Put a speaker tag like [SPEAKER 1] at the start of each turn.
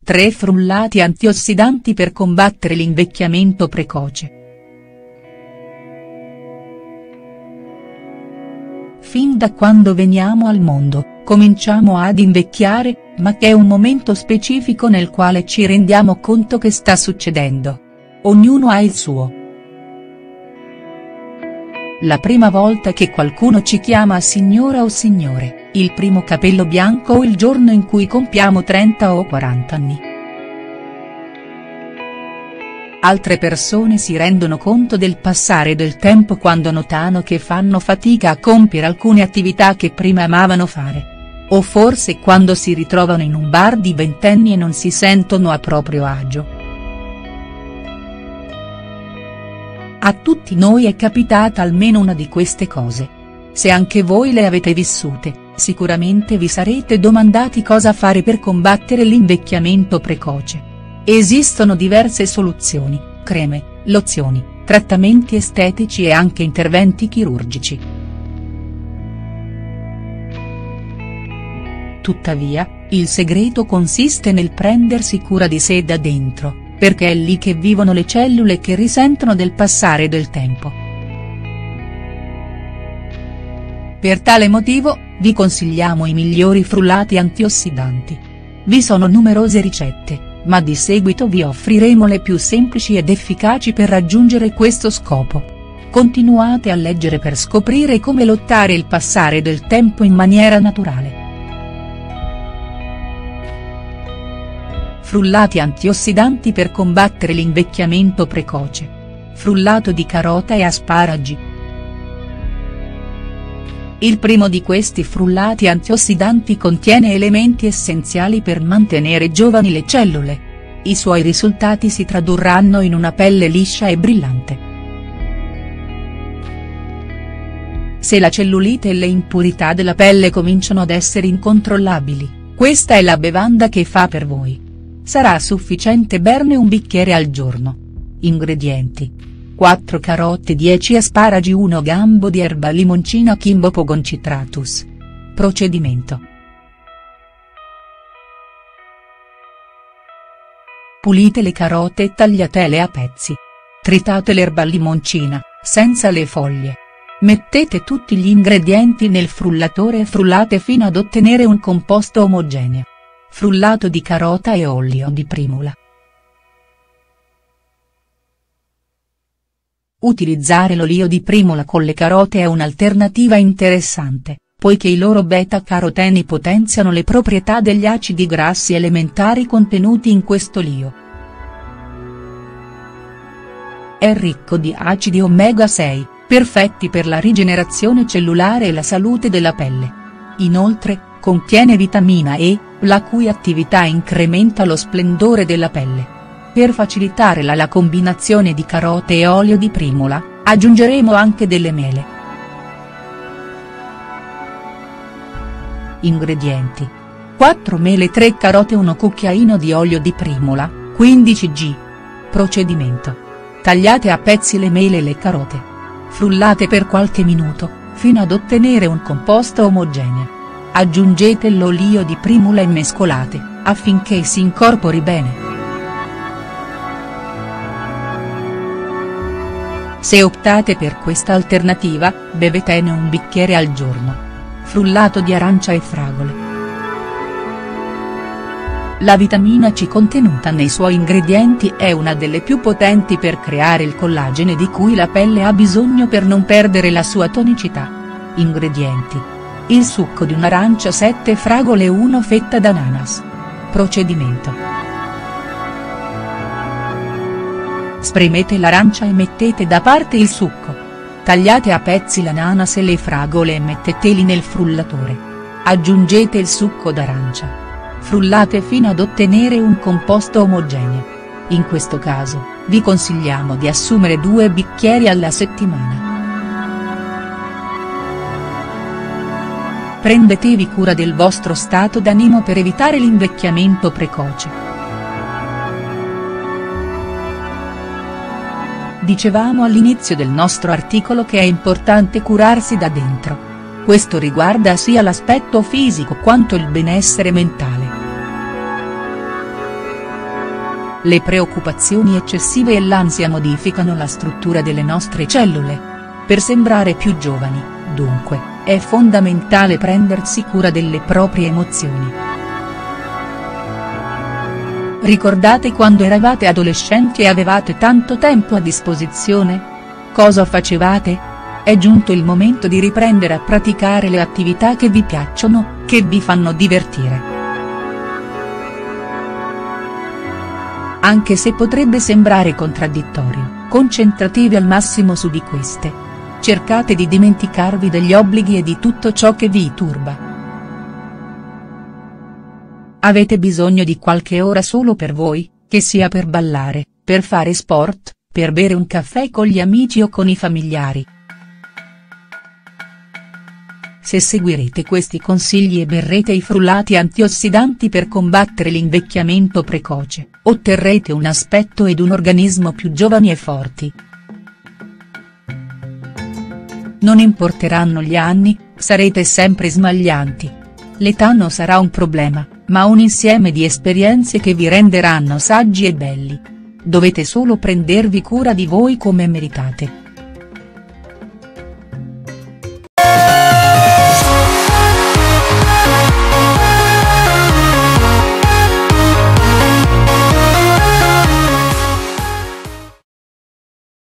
[SPEAKER 1] 3 frullati antiossidanti per combattere l'invecchiamento precoce. Fin da quando veniamo al mondo, cominciamo ad invecchiare, ma che è un momento specifico nel quale ci rendiamo conto che sta succedendo. Ognuno ha il suo. La prima volta che qualcuno ci chiama signora o signore, il primo capello bianco o il giorno in cui compiamo 30 o 40 anni. Altre persone si rendono conto del passare del tempo quando notano che fanno fatica a compiere alcune attività che prima amavano fare. O forse quando si ritrovano in un bar di ventenni e non si sentono a proprio agio. A tutti noi è capitata almeno una di queste cose. Se anche voi le avete vissute, sicuramente vi sarete domandati cosa fare per combattere l'invecchiamento precoce. Esistono diverse soluzioni: creme, lozioni, trattamenti estetici e anche interventi chirurgici. Tuttavia, il segreto consiste nel prendersi cura di sé da dentro, perché è lì che vivono le cellule che risentono del passare del tempo. Per tale motivo, vi consigliamo i migliori frullati antiossidanti. Vi sono numerose ricette, ma di seguito vi offriremo le più semplici ed efficaci per raggiungere questo scopo. Continuate a leggere per scoprire come lottare il passare del tempo in maniera naturale. Frullati antiossidanti per combattere l'invecchiamento precoce. Frullato di carota e asparagi. Il primo di questi frullati antiossidanti contiene elementi essenziali per mantenere giovani le cellule. I suoi risultati si tradurranno in una pelle liscia e brillante. Se la cellulite e le impurità della pelle cominciano ad essere incontrollabili, questa è la bevanda che fa per voi. Sarà sufficiente berne un bicchiere al giorno. Ingredienti: 4 carote, 10 asparagi, 1 gambo di erba limoncina Kimbo pogoncitratus. Procedimento: pulite le carote e tagliatele a pezzi. Tritate l'erba limoncina, senza le foglie. Mettete tutti gli ingredienti nel frullatore e frullate fino ad ottenere un composto omogeneo. Frullato di carota e olio di primula. Utilizzare l'olio di primula con le carote è un'alternativa interessante, poiché i loro beta-caroteni potenziano le proprietà degli acidi grassi elementari contenuti in quest'olio. È ricco di acidi omega 6, perfetti per la rigenerazione cellulare e la salute della pelle. Inoltre, contiene vitamina E, la cui attività incrementa lo splendore della pelle. Per facilitare la combinazione di carote e olio di primula, aggiungeremo anche delle mele. Ingredienti: 4 mele, 3 carote, 1 cucchiaino di olio di primula, 15 g. Procedimento: tagliate a pezzi le mele e le carote. Frullate per qualche minuto, fino ad ottenere un composto omogeneo. Aggiungete l'olio di primula e mescolate, affinché si incorpori bene. Se optate per questa alternativa, bevetene un bicchiere al giorno. Frullato di arancia e fragole. La vitamina C contenuta nei suoi ingredienti è una delle più potenti per creare il collagene di cui la pelle ha bisogno per non perdere la sua tonicità. Ingredienti: il succo di un'arancia, 7 fragole e 1 fetta d'ananas. Procedimento: spremete l'arancia e mettete da parte il succo. Tagliate a pezzi l'ananas e le fragole e metteteli nel frullatore. Aggiungete il succo d'arancia. Frullate fino ad ottenere un composto omogeneo. In questo caso, vi consigliamo di assumere 2 bicchieri alla settimana. Prendetevi cura del vostro stato d'animo per evitare l'invecchiamento precoce. Dicevamo all'inizio del nostro articolo che è importante curarsi da dentro. Questo riguarda sia l'aspetto fisico quanto il benessere mentale. Le preoccupazioni eccessive e l'ansia modificano la struttura delle nostre cellule. Per sembrare più giovani, dunque, è fondamentale prendersi cura delle proprie emozioni. Ricordate quando eravate adolescenti e avevate tanto tempo a disposizione? Cosa facevate? È giunto il momento di riprendere a praticare le attività che vi piacciono, che vi fanno divertire. Anche se potrebbe sembrare contraddittorio, concentratevi al massimo su di queste. Cercate di dimenticarvi degli obblighi e di tutto ciò che vi turba. Avete bisogno di qualche ora solo per voi, che sia per ballare, per fare sport, per bere un caffè con gli amici o con i familiari. Se seguirete questi consigli e berrete i frullati antiossidanti per combattere l'invecchiamento precoce, otterrete un aspetto ed un organismo più giovani e forti. Non importeranno gli anni, sarete sempre smaglianti. L'età non sarà un problema, ma un insieme di esperienze che vi renderanno saggi e belli. Dovete solo prendervi cura di voi come meritate.